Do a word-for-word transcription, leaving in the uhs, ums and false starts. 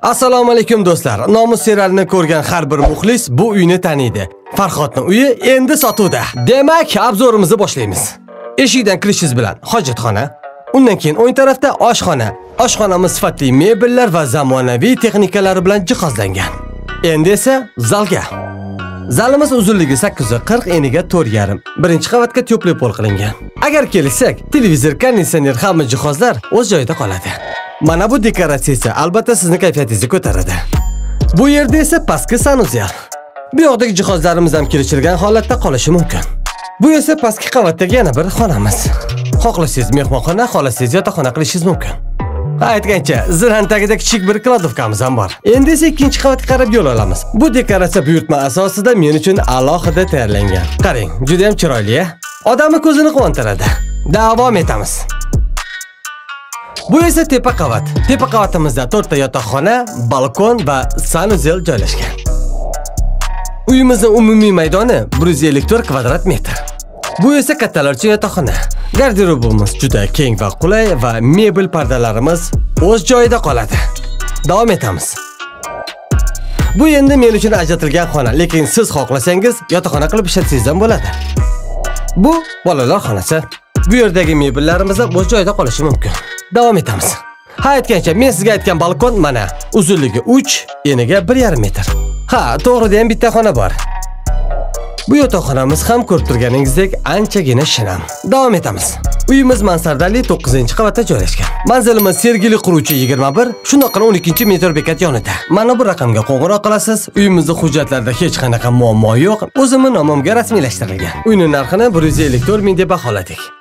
Assalomu alaykum do'stlar. Nomus serialini ko'rgan har bir muxlis bu uyni taniydi. Farhodning uyi endi sotuvda. Demak, obzorimizni boshlaymiz. Eshikdan kirishingiz bilan hojatxona, undan keyin o'ng tarafda oshxona. Oshxonamiz sifatli mebellar va zamonaviy texnikalar bilan jihozlangan. Endi esa zalga. Zalimiz uzunligi sakkiz yuz qirq, eniga to'rt yarim. Birinchi qavatga tepli pol qilingan. Agar kelsak, televizor, konditsioner hamma jihozlar o'z joyida qoladi. Mana bu dekoratsiya albatta sizni kayfiyatingizni ko'taradi. Bu yerda esa pastki sanuzel. Bu yoqdagi jihozlarimiz ham kelishilgan holatda qolishi mumkin. Bu esa pastki qavatdagi yana bir xonamiz. Xohlasangiz mehmonxona, xohlasangiz yotoqxona qilishingiz mumkin. Aytgancha, zirhan tagida kichik bir kladovkamiz ham bor. Endi esa ikkinchi qavatga qarab yo'l olamiz. Bu dekoratsiya buyurtma asosida men uchun alohida tayyorlangan. Qarang, juda ham chiroyli. Odamni ko'zini quvontiradi. Davom etamiz. Bu esa tepa qavat. Tepa qavatimizda to'rtta yotoqxona, balkon va sanuzel joylashgan. Uyimizning umumiy maydoni bir yuz ellik to'rt kvadrat metr. Bu esa kattalarcha yotoqxona. Garderobimiz juda keng va qulay va mebel pardalarimiz o'z joyida qoladi. Davom etamiz. Bu endi men uchun ajratilgan xona, lekin siz xohlasangiz yotoqxona qilib ishlatsangiz ham bo'ladi. Bu bolalar xonasi. Bu yerdagi mebellarimiz o'z joyida qolishi mumkin. Davom etamiz. Ha, aytgancha, men sizga aytgan balkon mana. Uzunligi uch, eniga bir yarim metr. Ha, to'g'rida ham bitta xona bor. Bu yotoqxonamiz ham ko'rib turganingizdek anchagina shinam. Davom etamiz. Uyimiz mansardali to'qqizinchi qavatda joylashgan. Manzilimiz Sergeli quruvchi yigirma bir, shundoqqina o'n ikkinchi metr bekat yonida. Mana bu raqamga qo'ng'iroq qilasiz. Uyimizning hujjatlarida hech qanaqa muammo yo'q. O'zimning nomimga rasmiylashtirilgan. Uyning narxini bir yuz ellik to'rt ming deb baholadik.